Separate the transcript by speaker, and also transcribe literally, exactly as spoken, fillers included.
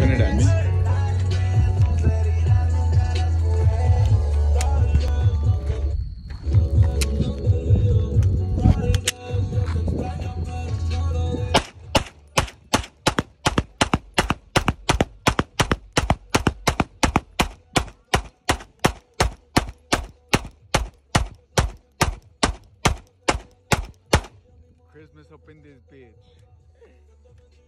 Speaker 1: waving it at me. Christmas up in this bitch.